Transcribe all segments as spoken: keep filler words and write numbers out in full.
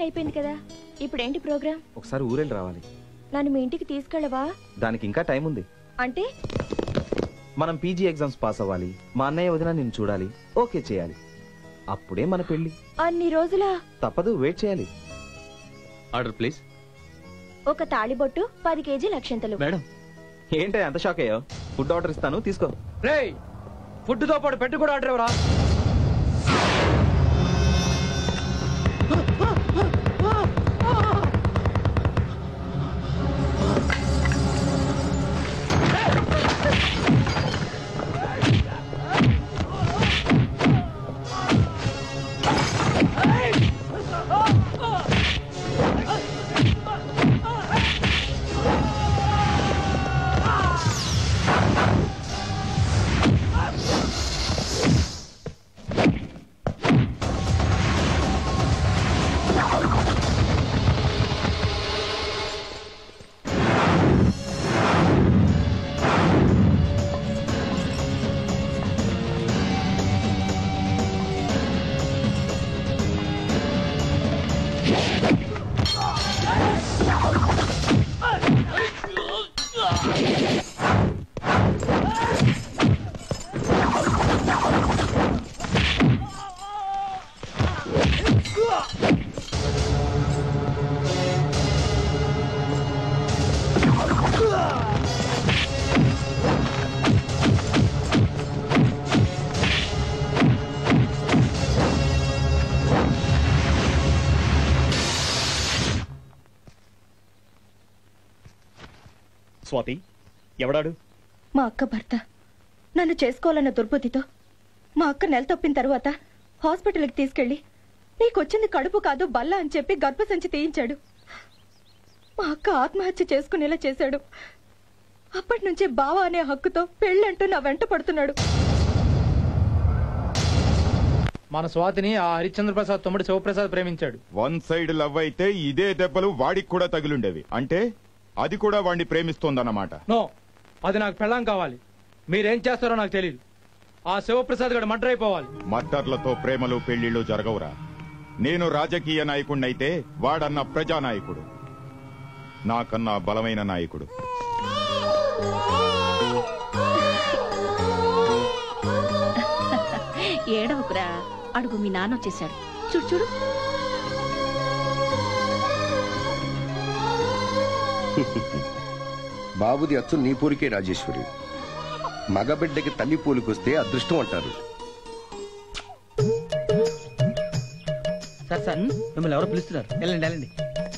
అయిపోయింది కదా, ఇప్పుడేంటి ప్రోగ్రామ్? ఒకసారి ఊరెళ్ళి రావాలి. నన్ను మీ ఇంటికి తీసుకెళ్ళవా? దానికి ఇంకా టైం ఉంది. అంటే మనం పీజీ ఎగ్జామ్స్ పాస్ అవ్వాలి, మా అన్నయ్య వదిన నిన్ను చూడాలి, ఓకే చేయాలి, అప్పుడే మన పెళ్లి. అన్ని రోజులా? తప్పదు, వెయిట్ చేయాలి. Order please. ఒక తాళిబొట్టు, పది కేజీ లక్షంతలు. మేడం ఏంటి అంత షాక్ అయ్యో? ఫుడ్ ఆర్డర్ ఇస్తాను, తీసుకో. రేయ్, ఫుడ్ తో పాటు పెట్టు కూడా ఆర్డర్ ఎవరా? స్వాతి, ఎవడాడు? మా అక్క భర్త. నన్ను చేసుకోవాలన్న దుర్బుద్ధితో మా అక్క నెల తప్పిన తర్వాత హాస్పిటల్కి తీసుకెళ్లి నీకొచ్చింది కడుపు కాదు బల్ల అని చెప్పి గర్భసంచి తీయించాడు. మా అక్క ఆత్మహత్య చేసుకునేలా చేశాడు. అప్పటి నుంచే బావ అనే హక్కుతో పెళ్ళంటూ నా వెంట పడుతున్నాడు. మన స్వాతిని ఆ హరిశ్చంద్ర ప్రసాద్ తమ్ముడు శివప్రసాద్ ప్రేమించాడు. వన్ సైడ్ లవ్ అయితే ఇదే దెబ్బలు వాడికి కూడా తగిలుండేవి. అంటే అది కూడా వాడిని ప్రేమిస్తోందన్నమాట. నో, అది నాకు పెళ్ళాం కావాలి. మీరేం చేస్తారో నాకు తెలియదు. ఆ శివప్రసాద్ గడు మర్డర్ అయిపోవాలి. మర్డర్లతో ప్రేమలు పెళ్లిళ్లు జరగవురా. నేను రాజకీయ నాయకుడినైతే వాడన్న ప్రజానాయకుడు, నాకన్నా బలమైన నాయకుడు. ఏడవకురా, అడుగు మీ నాన్న వచ్చేసాడు. చూడు చూడు. బాబుది అచ్చు నీ పూరికే రాజేశ్వరి. మగబిడ్డకి తల్లి పూలికొస్తే అదృష్టం అంటారు. సార్ సార్ మిమ్మల్ని ఎవరో పిలుస్తున్నారు, వెళ్ళండి వెళ్ళండి.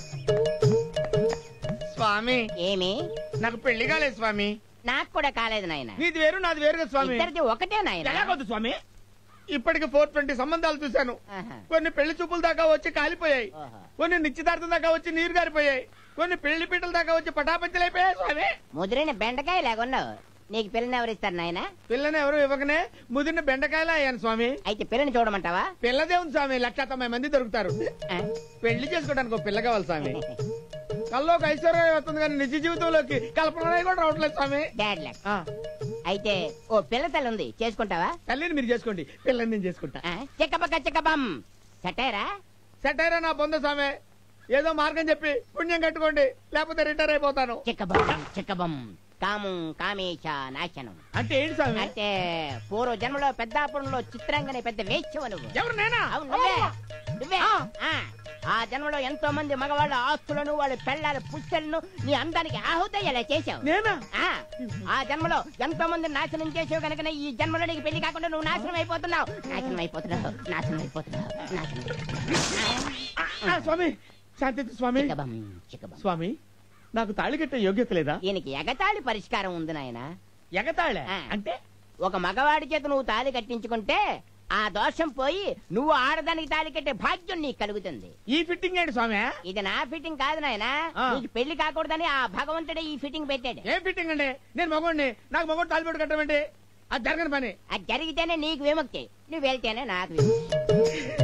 స్వామి, ఏమి? నాకు పెళ్లి కాలేదు స్వామి. నాకు కూడా కాలేదు నాయన. నీది వేరు నాది వేరుగా స్వామి. ఇద్దరిది ఒకటే నాయన. ఎలాగొద్దు స్వామి. ఇప్పటికి ఫోర్ ట్వంటీ సంబంధాలు చూశాను. కొన్ని పెళ్లి చూపుల దాకా వచ్చి కాలిపోయాయి, కొన్ని నిశ్చితార్థం దాకా వచ్చి నీరు గారిపోయాయి, కొన్ని పెళ్లి పీటల దాకా వచ్చి పటాపంచలైపోయాయి స్వామి. ముదిరిన బెండకాయ లాగున్నావు. నీకు పిల్లని ఎవరు ఇస్తారు నాయన? పిల్లని ఎవరు ఇవ్వకనే ముదిరిన బెండకాయలా అయ్యాను స్వామి. అయితే పిల్లని చూడమంటావా? పిల్లదేవుని స్వామి, లక్ష తొంభై మంది దొరుకుతారు. పెళ్లి చేసుకోవడానికి ఒక పిల్ల కావాలి స్వామి. కల్లోకి ఐశ్వర్యం వస్తుంది కానీ నిజ జీవితంలోకి కల్పన కూడా రావట్లేదు స్వామి. Dad luck. అయితే ఓ పిల్ల తల్లి ఉంది, చేసుకుంటావా? తల్లిని మీరు చేసుకోండి, పిల్లని నేను చేసుకుంటా. చెక్కబక్క చెక్కబం. సెటైరా సెటైరా నా పొంద స్వామి. ఏదో మార్గం చెప్పి పుణ్యం కట్టుకోండి, లేకపోతే రిటైర్ అయిపోతాను. చెక్కబం చెక్కబం. కాము కామేశ నాశనం అంటే ఏంటి స్వామి? అంటే పూర్వ జన్మలో పెద్దాపురంలో చిత్రాంగనే పెద్ద వేశ్యవు నువ్వు. ఎవరు నేనా? అవును నువ్వే. నువ్వే. ఆ జన్మలో ఎంతో మంది మగవాళ్ళ ఆస్తులను వాళ్ళ పెళ్ళాల పుస్తలను నీ అందానికి ఆహుతయ్యేలా చేశావు. నేనా? ఆ జన్మలో ఎంతో మంది నాశనం చేసావు కనుక ఈ జన్మలో నీకు పెళ్లి కాకుండా నువ్వు నాశనం అయిపోతున్నావు. నాశనం అయిపోతున్నావు నాశనం అయిపోతున్నావు నాశనం. స్వామి శాంతి స్వామి. స్వామి, నాకు తాళి కట్టే యోగ్యత లేదా? దీనికి ఎగతాళి పరిష్కారం ఉంది నాయన. ఎగతాళి అంటే ఒక మగవాడి చేత నువ్వు తాళి కట్టించుకుంటే ఆ దోషం పోయి నువ్వు ఆడదానికి తాళి కట్టే భాగ్యం నీకు కలుగుతుంది. ఈ ఫిట్టింగ్ ఏంటి స్వామి? ఇది నా ఫిట్టింగ్ కాదు నాయన. నీకు పెళ్లి కాకూడదని ఆ భగవంతుడే ఈ ఫిట్టింగ్ పెట్టాడు. ఏం ఫిట్టింగ్ అండి? నేను మగోడిని, నాకు మగోడు తాళి పెట్టి కట్టమండి. అది జరగని పని. అది జరిగితేనే నీకు విముక్తి, నువ్వు వెళ్తేనే నాకు విముక్తి.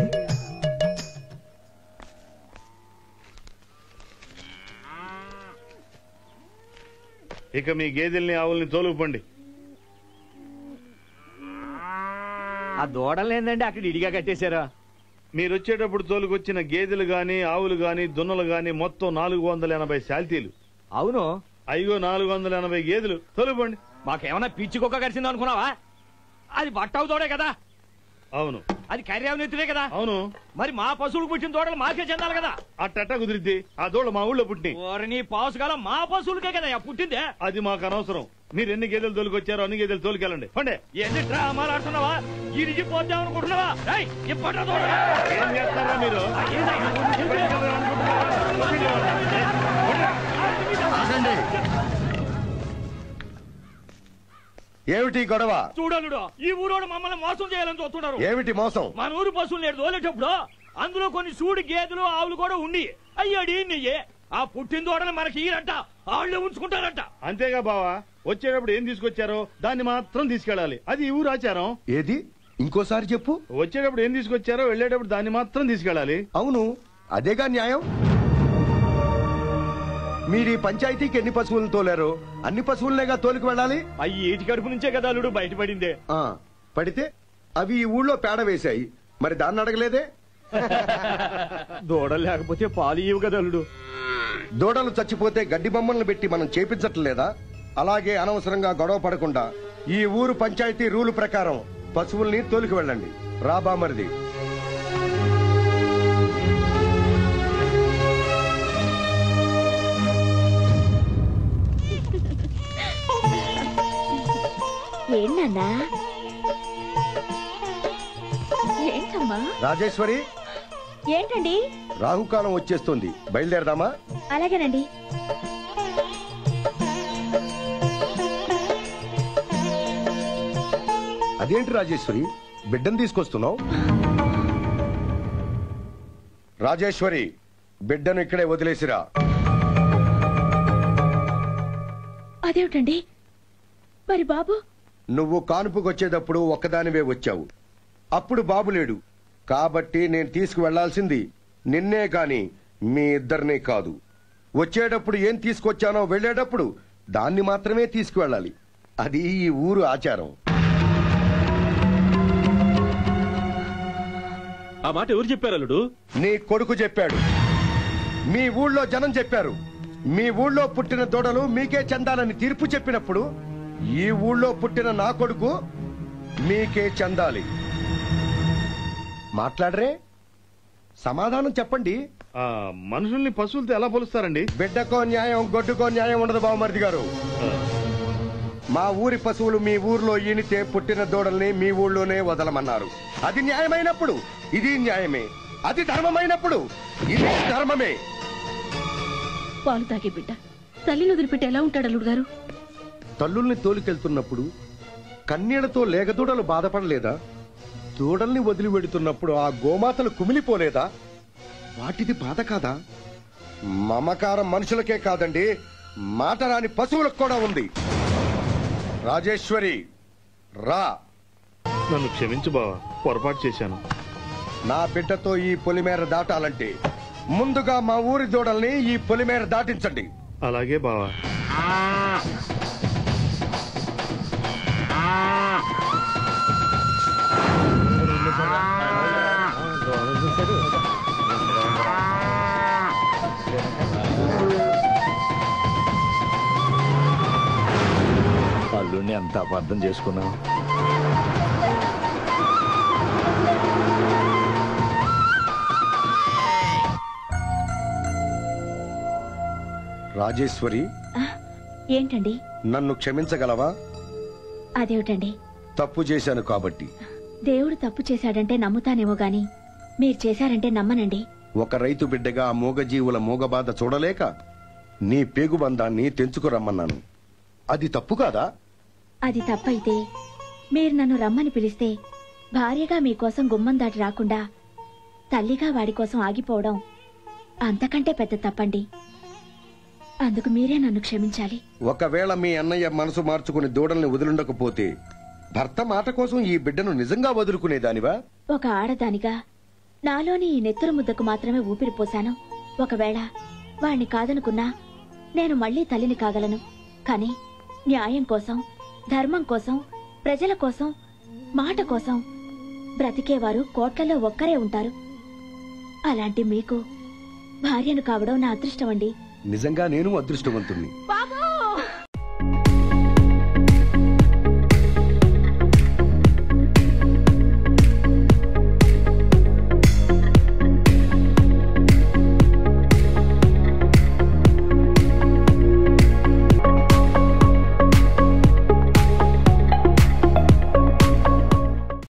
ఇక మీ గేదెల్ని ఆవుల్ని తోలుకుపోండి. ఆ దూడలు ఏందండి అక్కడ ఇడిగా కట్టేశారా? మీరు వచ్చేటప్పుడు తోలుకొచ్చిన గేదెలు గాని ఆవులు గాని దున్నలు గాని మొత్తం నాలుగు వందల ఎనభై శాల్తీలు. అవును. అయ్యో నాలుగు వందల ఎనభై గేదెలు తోలుకోండి. మాకేమన్నా పిచ్చి కుక్క కరిచింది అనుకున్నావా? అది బట్టవు తోడే కదా. అవును. అది కర్యావనెత్తుడే కదా. అవును. మరి మా పశువులు పుట్టిన తోటలు మాకే చెందాలి కదా. అట్టట్టా కుదిరిద్ది. ఆ దూడ మా ఊళ్ళో పుట్టినాయి. ఓరని పాసుగాల మా పశువులకే కదా పుట్టిందే. అది మాకు అనవసరం. మీరు ఎన్ని గేదెలు తోలుకొచ్చారో అన్ని గేదెలు తోలుకెళ్ళండి. పండే ఎన్ని డ్రామాలు ఆడుతున్నావా? ఇరిగి పోద్దామనుకుంటున్నావా? ఇప్పటి ఏం చేస్తారా మీరు? ఏమిటి గొడవ? చూడలుడు, ఈ ఊరోడు మమ్మల్ని మోసం చేయాలని చూస్తున్నారు. ఏమిటి మోసం? మన ఊరు పశువులు నేడు తోలేటప్పుడు అందులో కొన్ని సూడి గేదెలు ఆవులు కూడా ఉండి అయ్యాడి నెయ్యే. ఆ పుట్టిన తోటలు మనకి ఈరంట, ఆళ్లే ఉంచుకుంటారంట. అంతేగా బావా, వచ్చేటప్పుడు ఏం తీసుకొచ్చారో దాన్ని మాత్రం తీసుకెళ్ళాలి. అది ఈ ఊరు ఆచారం. ఏది? ఇంకోసారి చెప్పు. వచ్చేటప్పుడు ఏం తీసుకొచ్చారో వెళ్ళేటప్పుడు దాన్ని మాత్రం తీసుకెళ్ళాలి. అవును, అదేగా న్యాయం. మీరు ఈ పంచాయతీకి ఎన్ని పశువులను తోలారో అన్ని పశువులనేగా తోలికి వెళ్ళాలి. అయ్యి ఏటి కడుపు నుంచే కదా అల్లుడు బయటపడిందే. ఆ పడితే అవి ఈ ఊళ్ళో పేడ వేశాయి, మరి దాన్ని అడగలేదే? దూడలు లేకపోతే పాలు ఇవ్వు కదా అల్లుడు. దూడలు చచ్చిపోతే గడ్డి బొమ్మలను పెట్టి మనం చేపించట్లేదా? అలాగే అనవసరంగా గొడవ పడకుండా ఈ ఊరు పంచాయతీ రూలు ప్రకారం పశువుల్ని తోలికి వెళ్ళండి. రాబా మరిది. ఏంటన్నా? ఏంటమ్మా? రాజేశ్వరి, ఏంటండి? రాహుకాలం వచ్చేస్తుంది, బయలుదేరదామా? అలాగేనండి. అదేంటి రాజేశ్వరి, బిడ్డను తీసుకొస్తున్నావు? రాజేశ్వరి, బిడ్డను ఇక్కడే వదిలేసిరా. అదేమిటండి? మరి బాబు? నువ్వు కానుపుకొచ్చేటప్పుడు ఒక్కదానివే వచ్చావు, అప్పుడు బాబు లేడు. కాబట్టి నేను తీసుకువెళ్లాల్సింది నిన్నే కాని మీ ఇద్దరినీ కాదు. వచ్చేటప్పుడు ఏం తీసుకొచ్చానో వెళ్లేటప్పుడు దాన్ని మాత్రమే తీసుకువెళ్ళాలి. అది ఈ ఊరు ఆచారం. ఆ మాట ఎవరు చెప్పారు అల్లుడు? నీ కొడుకు చెప్పాడు. మీ ఊళ్ళో జనం చెప్పారు. మీ ఊళ్ళో పుట్టిన దూడలు మీకే చెందాలని తీర్పు చెప్పినప్పుడు ఈ ఊళ్ళో పుట్టిన నా కొడుకు మీకే చెందాలి. మాట్లాడరే? సమాధానం చెప్పండి. ఆ మనుషుల్ని పశువులతో ఎలా పోలుస్తారండి? బిడ్డకో న్యాయం, గొడ్డుకో న్యాయం ఉండదు బావమరిది గారు. మా ఊరి పశువులు మీ ఊర్లో ఈనితే పుట్టిన దూడల్ని మీ ఊళ్ళోనే వదలమన్నారు. అది న్యాయమైనప్పుడు ఇది న్యాయమే, అది ధర్మమైనప్పుడు ఇది ధర్మమే. పాలు తాగే బిడ్డ తల్లిని వదిలిపెట్టి ఎలా ఉంటాడు అల్లుడు గారు? తల్లుల్ని తోలుకెళ్తున్నప్పుడు కన్నీళ్లతో లేగదూడలు బాధపడలేదా? దూడల్ని వదిలి వెడుతున్నప్పుడు ఆ గోమాతలు కుమిలిపోలేదా? వాటిది బాధ కాదా? మమకారం మనుషులకే కాదండి, మాట రాని పశువులకు కూడా ఉంది. రాజేశ్వరి, రా. నన్ను క్షమించు బావా, పొరపాటు చేశాను. నా బిడ్డతో ఈ పొలిమేర దాటాలంటే ముందుగా మా ఊరి దూడల్ని ఈ పొలిమేర దాటించండి. అలాగే బావా. అల్లుడిని అంత అపార్థం చేసుకున్నావు. రాజేశ్వరి, ఏంటండి? నన్ను క్షమించగలవా? అదేమిటండి? తప్పు చేశాను కాబట్టి. దేవుడు తప్పు చేశాడంటే నమ్ముతానేమో గాని మీరు చేశారంటే నమ్మనండి. ఒక రైతు బిడ్డగా ఆ మూగజీవుల మూగబాధ చూడలేక నీ పేగుబంధాన్ని తెంచుకురమ్మన్నాను. అది తప్పు కాదా? అది తప్పైతే మీరు నన్ను రమ్మని పిలిస్తే భార్యగా మీకోసం గుమ్మం దాటి రాకుండా తల్లిగా వాడి కోసం ఆగిపోవడం అంతకంటే పెద్ద తప్పండి. అందుకు మీరే నన్ను క్షమించాలి. ఒకవేళ మీ అన్నయ్య మనసు మార్చుకుని దూడల్ని వదులుండకపోతే భర్త మాట కోసం ఈ బిడ్డను నిజంగా వదులుకునేదానివా? ఒక ఆడదానిగా నాలోని ఈ నెత్తురు ముద్దకు మాత్రమే ఊపిరి పోశాను. ఒకవేళ వాణ్ణి కాదనుకున్నా నేను మళ్లీ తల్లిని కాగలను. కాని న్యాయం కోసం, ధర్మం కోసం, ప్రజల కోసం, మాట కోసం బ్రతికేవారు కోట్లలో ఒక్కరే ఉంటారు. అలాంటి మీకు భార్యను కావడం నా అదృష్టం అండి. నిజంగా నేను అదృష్టవంతుణ్ణి.